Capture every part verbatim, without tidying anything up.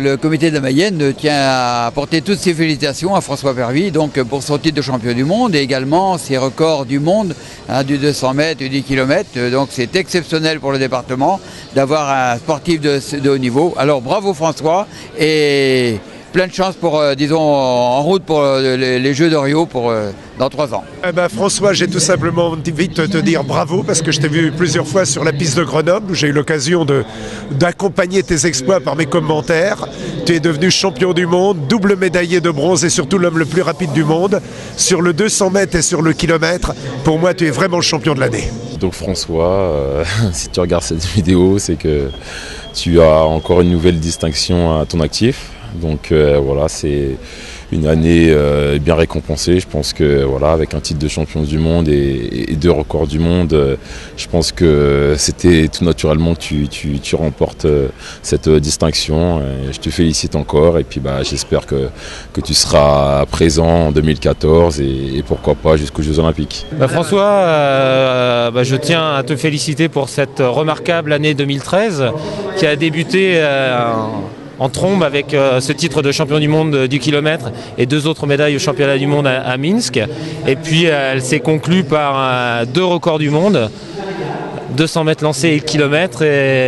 Le comité de la Mayenne tient à apporter toutes ses félicitations à François Pervy donc pour son titre de champion du monde et également ses records du monde hein, du deux cents mètres et du kilomètre. Donc c'est exceptionnel pour le département d'avoir un sportif de, de haut niveau. Alors bravo François et plein de chance pour, euh, disons, en route pour euh, les, les Jeux de Rio pour, euh, dans trois ans. Eh ben François, j'ai tout simplement envie de te dire bravo parce que je t'ai vu plusieurs fois sur la piste de Grenoble où j'ai eu l'occasion de, d'accompagner tes exploits par mes commentaires. Tu es devenu champion du monde, double médaillé de bronze et surtout l'homme le plus rapide du monde. Sur le deux cents mètres et sur le kilomètre, pour moi, tu es vraiment le champion de l'année. Donc François, euh, si tu regardes cette vidéo, c'est que tu as encore une nouvelle distinction à ton actif. Donc euh, voilà, c'est une année euh, bien récompensée. Je pense que voilà, avec un titre de champion du monde et, et deux records du monde, euh, je pense que c'était tout naturellement que tu, tu, tu remportes euh, cette euh, distinction. Et je te félicite encore et puis bah, j'espère que, que tu seras présent en deux mille quatorze et, et pourquoi pas jusqu'aux Jeux Olympiques. Bah François, euh, bah je tiens à te féliciter pour cette remarquable année deux mille treize qui a débuté euh, en trombe avec euh, ce titre de champion du monde euh, du kilomètre et deux autres médailles au championnat du monde à, à Minsk. Et puis euh, elle s'est conclue par euh, deux records du monde, deux cents mètres lancés et le kilomètre,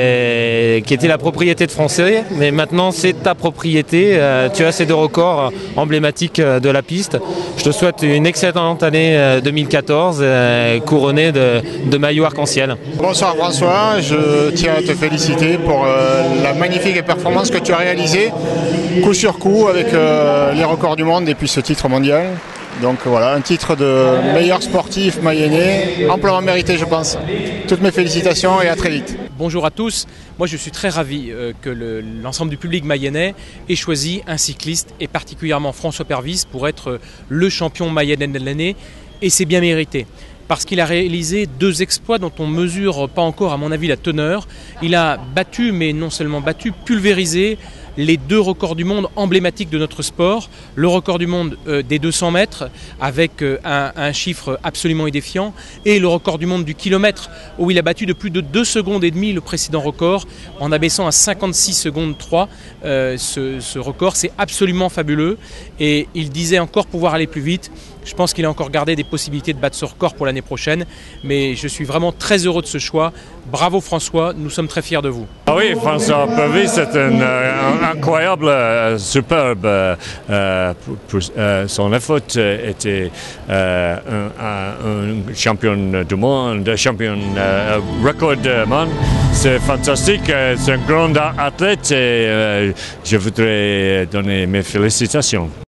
et, qui était la propriété de Français. Mais maintenant c'est ta propriété, euh, tu as ces deux records emblématiques euh, de la piste. Je te souhaite une excellente année euh, deux mille quatorze, euh, couronnée de, de maillots arc-en-ciel. Bonsoir François, je tiens à te féliciter pour euh, la magnifique performance que tu as réalisée, coup sur coup, avec euh, les records du monde et puis ce titre mondial. Donc voilà, un titre de meilleur sportif mayennais, amplement mérité je pense. Toutes mes félicitations et à très vite. Bonjour à tous, moi je suis très ravi euh, que le, l'ensemble du public mayennais ait choisi un cycliste et particulièrement François Pervy pour être le champion mayennais de l'année et c'est bien mérité. Parce qu'il a réalisé deux exploits dont on ne mesure pas encore à mon avis la teneur. Il a battu, mais non seulement battu, pulvérisé les deux records du monde emblématiques de notre sport. Le record du monde euh, des deux cents mètres avec euh, un, un chiffre absolument édifiant et le record du monde du kilomètre où il a battu de plus de deux secondes et demie le précédent record en abaissant à cinquante-six secondes trois. Euh, ce, ce record, c'est absolument fabuleux et il disait encore pouvoir aller plus vite. Je pense qu'il a encore gardé des possibilités de battre ce record pour l'année prochaine, mais je suis vraiment très heureux de ce choix. Bravo François, nous sommes très fiers de vous. Ah oui, François Pervy, c'est un, un incroyable, euh, superbe. Euh, pour, pour, euh, son effort était euh, un, un, un champion du monde, champion euh, record du monde. C'est fantastique, c'est un grand athlète et euh, je voudrais donner mes félicitations.